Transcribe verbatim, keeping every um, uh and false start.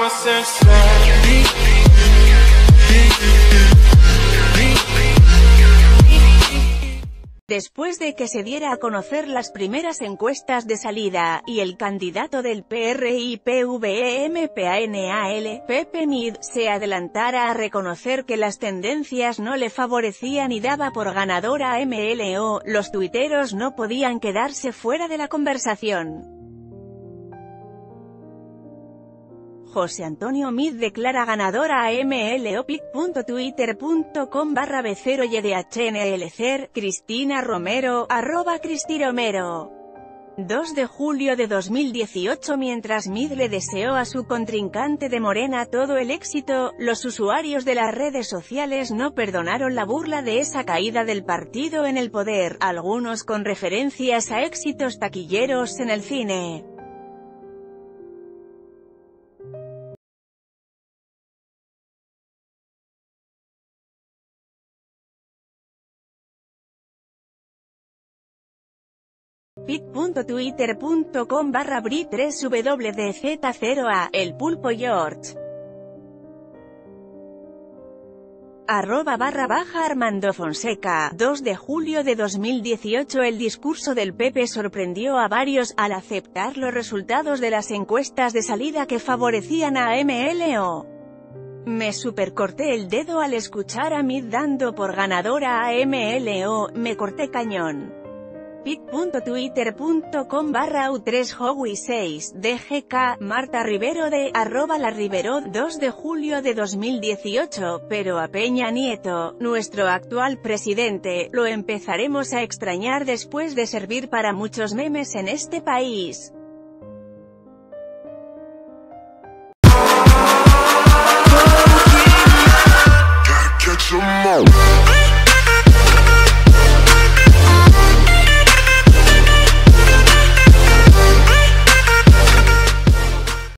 Después de que se diera a conocer las primeras encuestas de salida, y el candidato del P R I P V E M P A N A L, Pepe Mid, se adelantara a reconocer que las tendencias no le favorecían y daba por ganadora a M L O, los tuiteros no podían quedarse fuera de la conversación. José Antonio Mid declara ganadora a M L O pic punto twitter punto com barra B cero Y D H N L C, Cristina Romero, arroba Cristiromero. dos de julio de dos mil dieciocho. Mientras Mid le deseó a su contrincante de Morena todo el éxito, los usuarios de las redes sociales no perdonaron la burla de esa caída del partido en el poder, algunos con referencias a éxitos taquilleros en el cine. pic punto twitter punto com barra bri tres W D Z cero A, El Pulpo George. Arroba barra baja Armando Fonseca, dos de julio de dos mil dieciocho. El discurso del Pepe sorprendió a varios, al aceptar los resultados de las encuestas de salida que favorecían a M L O. Me supercorté el dedo al escuchar a Mid dando por ganadora a M L O, me corté cañón. pic punto twitter punto com barra U tres Howie seis, D G K, Marta Rivero de, arroba la Rivero, dos de julio de dos mil dieciocho, pero a Peña Nieto, nuestro actual presidente, lo empezaremos a extrañar después de servir para muchos memes en este país.